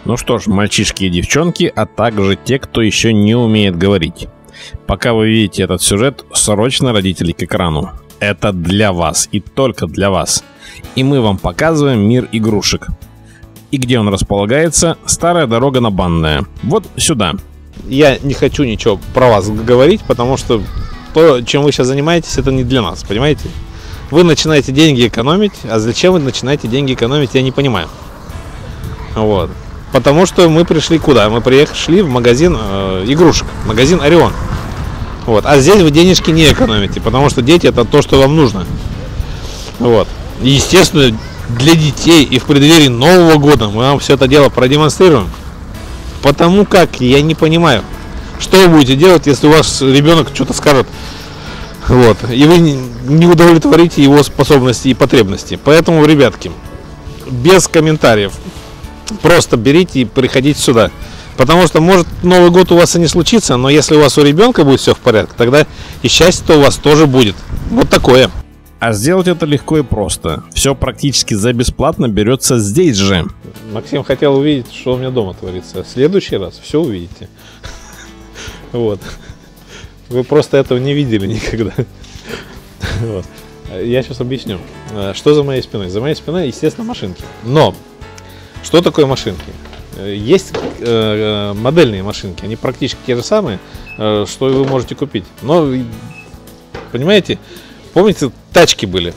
Ну что ж, мальчишки и девчонки, а также те, кто еще не умеет говорить. Пока вы видите этот сюжет, срочно, родители, к экрану. Это для вас и только для вас. И мы вам показываем мир игрушек. И где он располагается? Старая дорога на Банная. Вот сюда. Я не хочу ничего про вас говорить, потому что то, чем вы сейчас занимаетесь, это не для нас, понимаете? Вы начинаете деньги экономить, а зачем вы начинаете деньги экономить, я не понимаю. Вот. Потому что мы пришли куда? Мы пришли в магазин игрушек, магазин Орион. Вот. А здесь вы денежки не экономите, потому что дети — это то, что вам нужно. Вот. И, естественно, для детей и в преддверии Нового года мы вам все это дело продемонстрируем. Потому как я не понимаю, что вы будете делать, если у вас ребенок что-то скажет, вот, и вы не удовлетворите его способности и потребности. Поэтому, ребятки, без комментариев, просто берите и приходите сюда. Потому что, может, Новый год у вас и не случится, но если у вас у ребенка будет все в порядке, тогда и счастье-то у вас тоже будет. Вот такое. А сделать это легко и просто. Все практически за бесплатно берется здесь же. Максим хотел увидеть, что у меня дома творится. В следующий раз все увидите. Вот. Вы просто этого не видели никогда. Вот. Я сейчас объясню, что за моей спиной. За моей спиной, естественно, машинки. Но что такое машинки? Есть модельные машинки. Они практически те же самые, что и вы можете купить. Но, понимаете, помните, тачки были?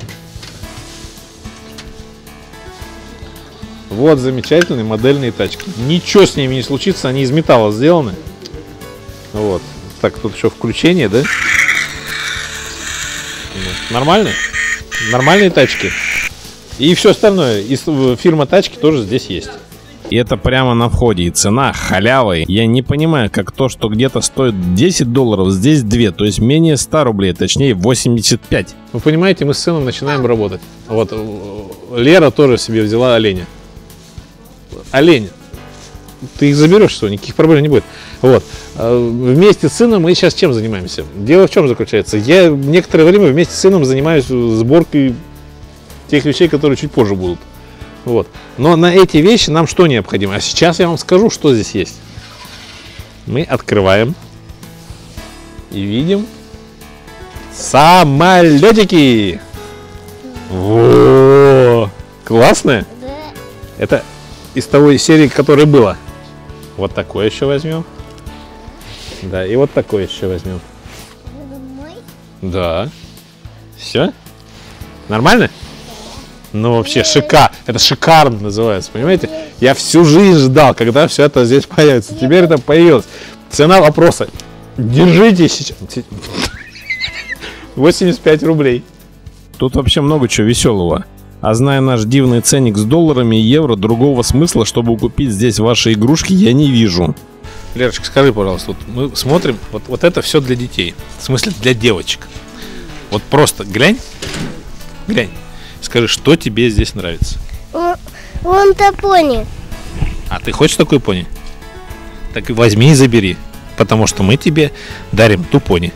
Вот замечательные модельные тачки. Ничего с ними не случится, они из металла сделаны. Вот. Так, тут еще включение, да? Нормально? Нормальные тачки. И все остальное. И фирма тачки тоже здесь есть. И это прямо на входе. И цена халявой. Я не понимаю, как то, что где-то стоит $10, здесь 2. То есть менее 100 рублей, точнее 85. Вы понимаете, мы с сыном начинаем работать. Вот Лера тоже себе взяла оленя. Олень. Ты их заберешь, что никаких проблем не будет. Вот. Вместе с сыном мы сейчас чем занимаемся? Дело в чем заключается? Я некоторое время вместе с сыном занимаюсь сборкой тех вещей, которые чуть позже будут. Вот. Но на эти вещи нам что необходимо? А сейчас я вам скажу, что здесь есть. Мы открываем и видим самолетики. Во! Классно? Это из той серии, которая была. Вот такое еще возьмем. Да, и вот такое еще возьмем. Да. Все? Нормально? Ну, вообще, это шикарно называется, понимаете? Я всю жизнь ждал, когда все это здесь появится. Теперь это появилось. Цена вопроса. Держите сейчас. 85 рублей. Тут вообще много чего веселого. А зная наш дивный ценник с долларами и евро, другого смысла, чтобы купить здесь ваши игрушки, я не вижу. Лерочка, скажи, пожалуйста, вот мы смотрим, вот это все для детей. В смысле, для девочек. Вот просто глянь. Скажи, что тебе здесь нравится? Вон-то пони. А ты хочешь такой пони? Так и возьми и забери. Потому что мы тебе дарим ту пони.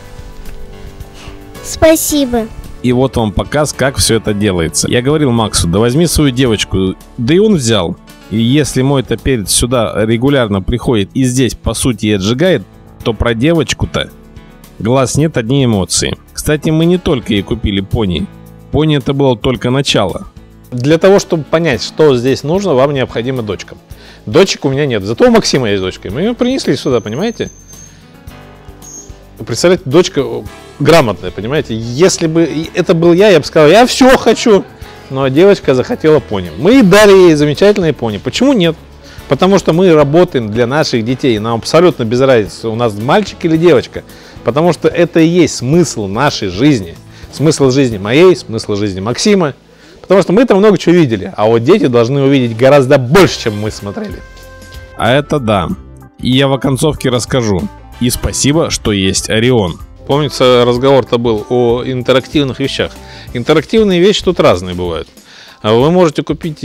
Спасибо. И вот вам показ, как все это делается. Я говорил Максу, да возьми свою девочку. Да и он взял. И если мой топерец сюда регулярно приходит и здесь, по сути, и отжигает, то про девочку-то глаз нет, одни эмоции. Кстати, мы не только ей купили пони. Пони — это было только начало. Для того, чтобы понять, что здесь нужно, вам необходима дочка. Дочек у меня нет, зато у Максима есть дочка. Мы ее принесли сюда, понимаете? Представляете, дочка грамотная, понимаете? Если бы это был я бы сказал, я все хочу. Но девочка захотела пони. Мы дали ей замечательные пони. Почему нет? Потому что мы работаем для наших детей. Нам абсолютно без разницы, у нас мальчик или девочка. Потому что это и есть смысл нашей жизни. Смысл жизни моей, смысл жизни Максима. Потому что мы там много чего видели. А вот дети должны увидеть гораздо больше, чем мы смотрели. А это да. И я в оконцовке расскажу. И спасибо, что есть Орион. Помнится, разговор-то был о интерактивных вещах. Интерактивные вещи тут разные бывают. Вы можете купить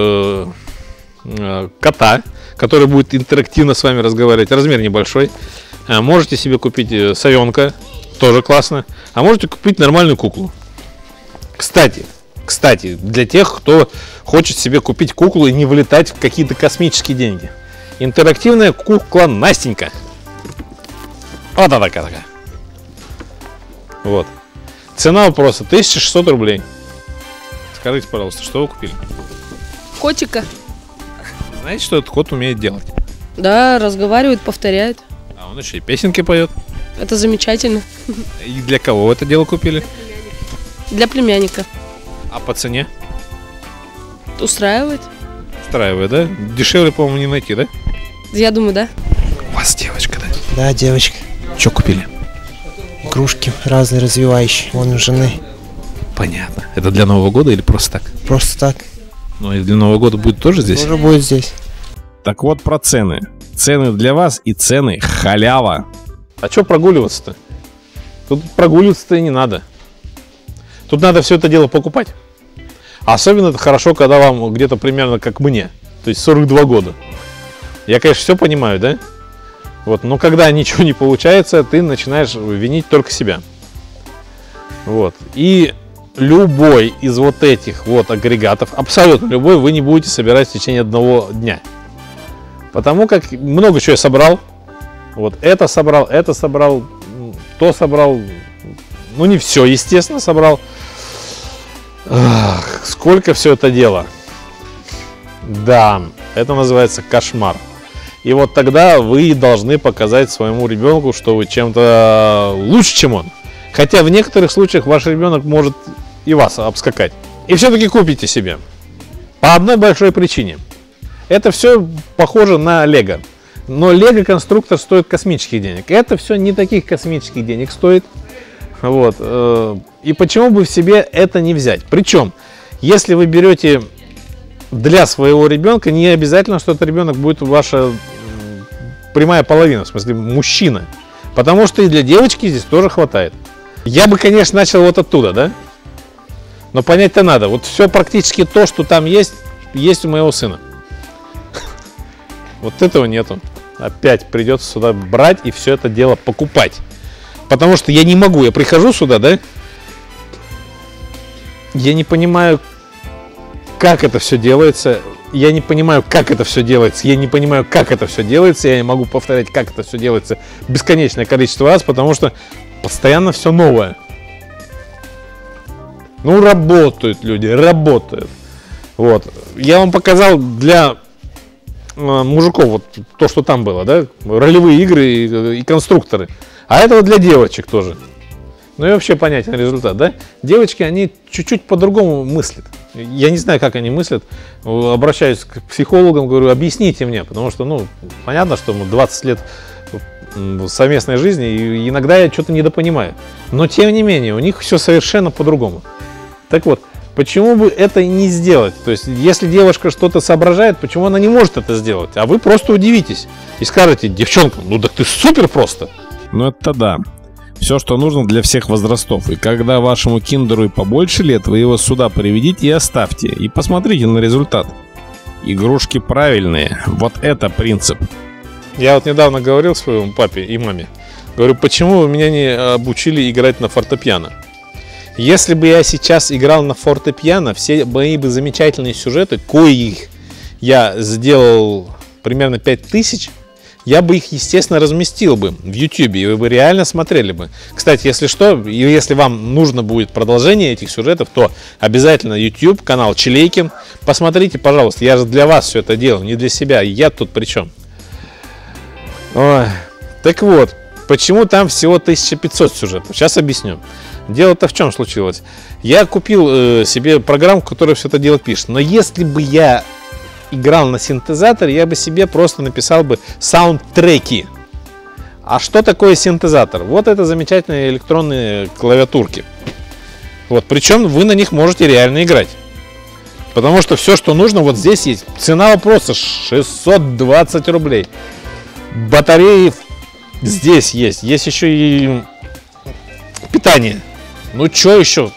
кота, который будет интерактивно с вами разговаривать. Размер небольшой. Можете себе купить совенка. Тоже классно. А можете купить нормальную куклу. Кстати, Кстати, для тех, кто хочет себе купить куклу и не вылетать в какие-то космические деньги. Интерактивная кукла Настенька. Вот она такая. Вот. Цена вопроса 1600 рублей. Скажите, пожалуйста, что вы купили? Котика. Знаете, что этот кот умеет делать? Да, разговаривает, повторяет. А он еще и песенки поет. Это замечательно. И для кого вы это дело купили? Для племянника. А по цене? Устраивает? Устраивает, да? Дешевле, по-моему, не найти, да? Я думаю, да. У вас девочка, да? Да, девочка. Что купили? Игрушки разные развивающие. Вон у жены. Понятно. Это для Нового года или просто так? Просто так. Ну и для Нового года будет тоже здесь? Тоже будет здесь. Так вот про цены. Цены для вас и цены халява. А что прогуливаться-то? Тут прогуливаться-то и не надо. Тут надо все это дело покупать. А особенно это хорошо, когда вам где-то примерно как мне. То есть 42 года. Я, конечно, все понимаю, да? Вот, но когда ничего не получается, ты начинаешь винить только себя. Вот. И любой из вот этих вот агрегатов, абсолютно любой, вы не будете собирать в течение одного дня. Потому как много чего я собрал. Вот это собрал, то собрал. Ну, не все, естественно, собрал. Ах, сколько все это дело. Да, это называется кошмар. И вот тогда вы должны показать своему ребенку, что вы чем-то лучше, чем он. Хотя в некоторых случаях ваш ребенок может и вас обскакать. И все-таки купите себе. По одной большой причине. Это все похоже на Лего. Но Лего-конструктор стоит космических денег. Это все не таких космических денег стоит. Вот. И почему бы в себе это не взять? Причем, если вы берете для своего ребенка, не обязательно, что этот ребенок будет ваша прямая половина, в смысле мужчина. Потому что и для девочки здесь тоже хватает. Я бы, конечно, начал вот оттуда, да? Но понять-то надо. Вот все практически то, что там есть у моего сына. Вот этого нету. Опять придется сюда брать и все это дело покупать. Потому что я не могу. Я прихожу сюда, да? Я не понимаю, как это все делается. Я не понимаю, как это все делается. Я не понимаю, как это все делается. Я не могу повторять, как это все делается бесконечное количество раз, потому что постоянно все новое. Ну, работают люди, работают. Вот. Я вам показал для мужиков вот то, что там было, да? Ролевые игры и конструкторы. А это вот для девочек тоже. Ну и вообще понятен результат, да? Девочки, они чуть-чуть по-другому мыслят. Я не знаю, как они мыслят. Обращаюсь к психологам, говорю, объясните мне. Потому что, ну, понятно, что мы 20 лет совместной жизни, и иногда я что-то недопонимаю. Но, тем не менее, у них все совершенно по-другому. Так вот, почему бы это не сделать? То есть, если девушка что-то соображает, почему она не может это сделать? А вы просто удивитесь и скажете, девчонка, ну так ты супер просто. Ну это да. Все, что нужно для всех возрастов. И когда вашему киндеру и побольше лет, вы его сюда приведите и оставьте. И посмотрите на результат. Игрушки правильные. Вот это принцип. Я вот недавно говорил своему папе и маме. Говорю, почему вы меня не обучили играть на фортепиано? Если бы я сейчас играл на фортепиано, все мои бы замечательные сюжеты, коих я сделал примерно 5000, я бы их, естественно, разместил бы в YouTube, и вы бы реально смотрели бы. Кстати, если что, и если вам нужно будет продолжение этих сюжетов, то обязательно YouTube, канал Чилейкин. Посмотрите, пожалуйста, я же для вас все это делаю, не для себя. Я тут при чем? Ой. Так вот, почему там всего 1500 сюжетов? Сейчас объясню. Дело-то в чем случилось? Я купил себе программу, которая все это дело пишет. Но если бы я играл на синтезаторе, я бы себе просто написал бы саундтреки. А что такое синтезатор? Вот это замечательные электронные клавиатурки. Вот, причем вы на них можете реально играть. Потому что все, что нужно, вот здесь есть. Цена вопроса 620 рублей. Батареи здесь есть. Есть еще и питание. Ну, что еще?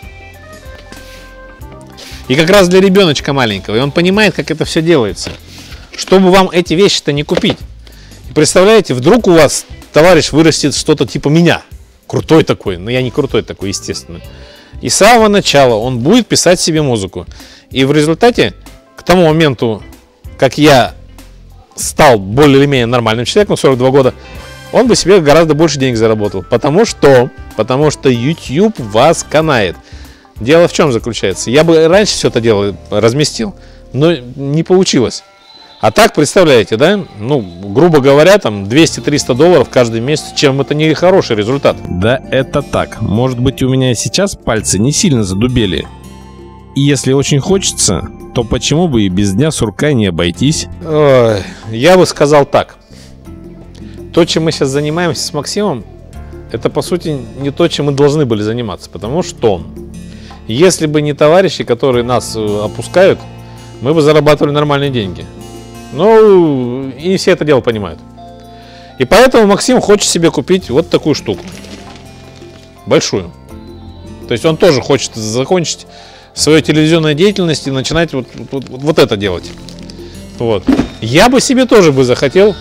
И как раз для ребеночка маленького. И он понимает, как это все делается. Чтобы вам эти вещи-то не купить. И представляете, вдруг у вас товарищ вырастет что-то типа меня. Крутой такой. Но я не крутой такой, естественно. И с самого начала он будет писать себе музыку. И в результате, к тому моменту, как я стал более или менее нормальным человеком, 42 года, он бы себе гораздо больше денег заработал. Потому что YouTube вас канает. Дело в чем заключается? Я бы раньше все это дело разместил, но не получилось. А так, представляете, да? Ну, грубо говоря, там $200-300 каждый месяц, чем это не хороший результат. Да, это так. Может быть, у меня сейчас пальцы не сильно задубели. И если очень хочется, то почему бы и без дня сурка не обойтись? Ой, я бы сказал так. То, чем мы сейчас занимаемся с Максимом, это, по сути, не то, чем мы должны были заниматься. Потому что, если бы не товарищи, которые нас опускают, мы бы зарабатывали нормальные деньги. Ну, и не все это дело понимают. И поэтому Максим хочет себе купить вот такую штуку. Большую. То есть он тоже хочет закончить свою телевизионную деятельность и начинать вот это делать. Вот. Я бы себе тоже бы захотел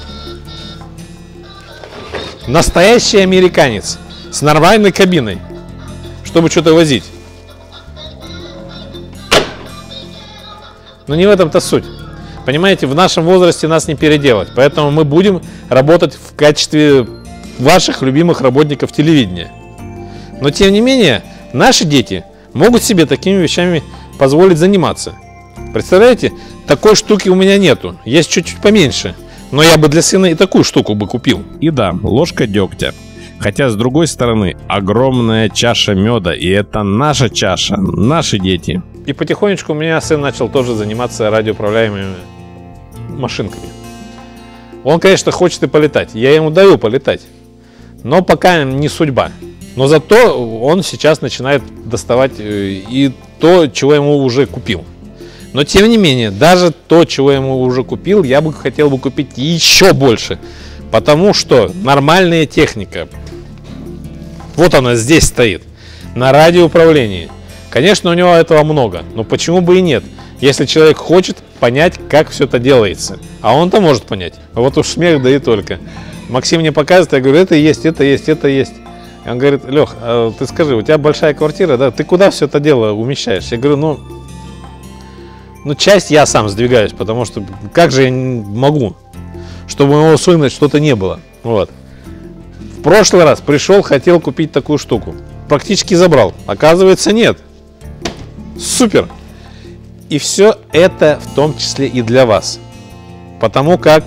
настоящий американец с нормальной кабиной, чтобы что-то возить. Но не в этом-то суть. Понимаете, в нашем возрасте нас не переделать. Поэтому мы будем работать в качестве ваших любимых работников телевидения. Но тем не менее, наши дети могут себе такими вещами позволить заниматься. Представляете, такой штуки у меня нету. Есть чуть-чуть поменьше. Но я бы для сына и такую штуку бы купил. И да, ложка дегтя. Хотя, с другой стороны, огромная чаша меда. И это наша чаша, наши дети. И потихонечку у меня сын начал тоже заниматься радиоуправляемыми машинками. Он, конечно, хочет и полетать. Я ему даю полетать. Но пока не судьба. Но зато он сейчас начинает доставать и то, чего ему уже купил. Но тем не менее, даже то, чего я ему уже купил, я бы хотел бы купить еще больше. Потому что нормальная техника, вот она здесь стоит, на радиоуправлении. Конечно, у него этого много, но почему бы и нет, если человек хочет понять, как все это делается. А он-то может понять. Вот уж смех, да и только. Максим мне показывает, я говорю, это есть, это есть, это есть. И он говорит, Лех, ты скажи, у тебя большая квартира, да? Ты куда все это дело умещаешь? Я говорю, ну часть я сам сдвигаюсь, потому что как же я могу, чтобы у моего сына что-то не было. Вот. В прошлый раз пришел, хотел купить такую штуку. Практически забрал. Оказывается, нет. Супер. И все это в том числе и для вас. Потому как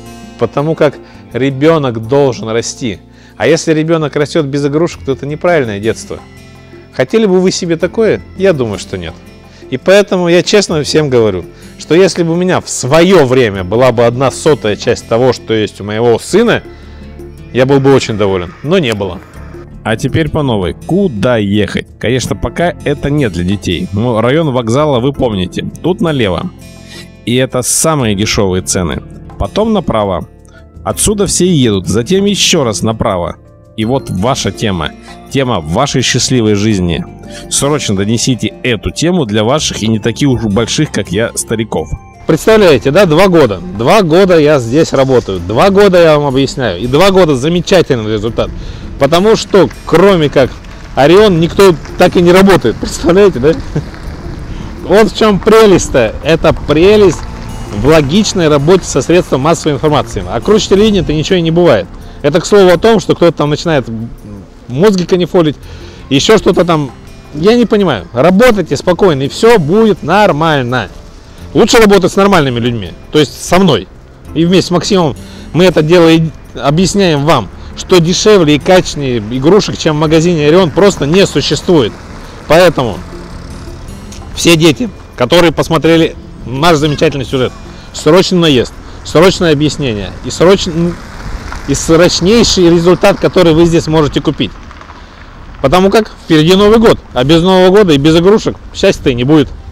ребенок должен расти. А если ребенок растет без игрушек, то это неправильное детство. Хотели бы вы себе такое? Я думаю, что нет. И поэтому я честно всем говорю, что если бы у меня в свое время была бы 1/100 часть того, что есть у моего сына, я был бы очень доволен. Но не было. А теперь по новой. Куда ехать? Конечно, пока это не для детей. Но район вокзала вы помните. Тут налево. И это самые дешевые цены. Потом направо. Отсюда все едут. Затем еще раз направо. И вот ваша тема. Тема вашей счастливой жизни. Срочно донесите эту тему для ваших и не таких уж больших, как я, стариков. Представляете, да, 2 года. 2 года я здесь работаю. 2 года я вам объясняю. И 2 года замечательный результат. Потому что, кроме как Орион, никто так и не работает. Представляете, да? Вот в чем прелесть-то. Это прелесть в логичной работе со средством массовой информации. А круче телевидения-то ничего и не бывает. Это, к слову, о том, что кто-то там начинает мозги канифолить, еще что-то там. Я не понимаю. Работайте спокойно, и все будет нормально. Лучше работать с нормальными людьми, то есть со мной. И вместе с Максимом мы это дело и объясняем вам, что дешевле и качественнее игрушек, чем в магазине Орион, просто не существует. Поэтому все дети, которые посмотрели наш замечательный сюжет, срочный наезд, срочное объяснение и срочнейший результат, который вы здесь можете купить. Потому как впереди Новый год, а без Нового года и без игрушек счастья-то и не будет.